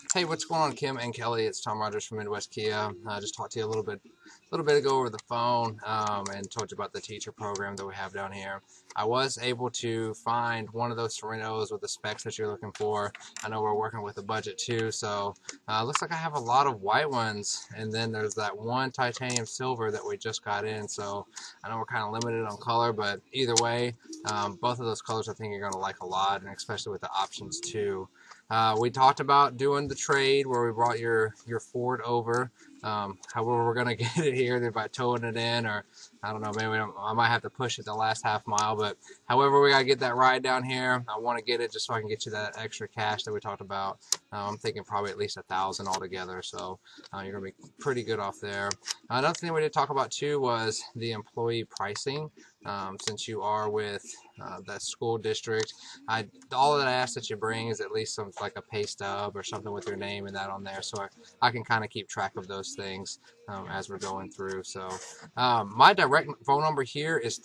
Hey, what's going on, Kim and Kelly? It's Tom Rodgers from Midwest Kia. I just talked to you a little bit ago over the phone, and told you about the teacher program that we have down here. I was able to find one of those Sorrentos with the specs that you're looking for. I know we're working with a budget too, so looks like I have a lot of white ones, and then there's that one titanium silver that we just got in. So I know we're kind of limited on color, but either way, both of those colors I think you're going to like a lot, and especially with the options too. We talked about doing the trade where we brought your Ford over. However, we're gonna get it here either by towing it in, or I don't know, maybe I might have to push it the last half mile. But however, we gotta get that ride down here. I want to get it just so I can get you that extra cash that we talked about. I'm thinking probably at least 1,000 altogether. So you're gonna be pretty good off there. Another thing we did talk about too was the employee pricing. Since you are with that school district, all that I ask that you bring is at least some like a pay stub or something with your name and that on there, so I can kind of keep track of those things as we're going through. So my direct phone number here is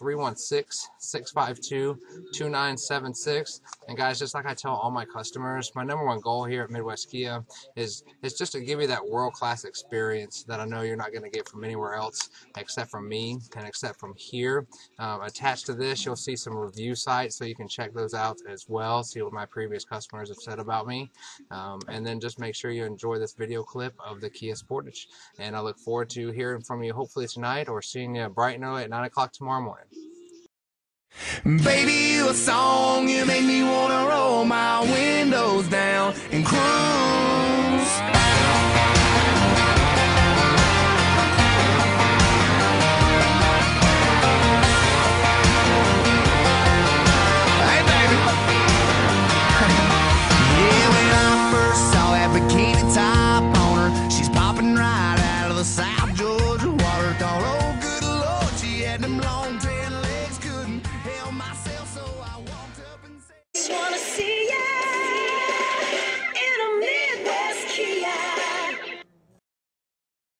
316-652-2976. And guys, just like I tell all my customers, my number one goal here at Midwest Kia is just to give you that world-class experience that I know you're not going to get from anywhere else except from me and except from here. Attached to this, you'll see some review sites, so you can check those out as well, see what my previous customers have said about me. And then just make sure you enjoy this video clip of the Kia Sportage. And I look forward to hearing from you hopefully tonight, or seeing you bright and early at 9 o'clock tomorrow morning. Baby, you a song, you make me wanna roll my windows down and cruise.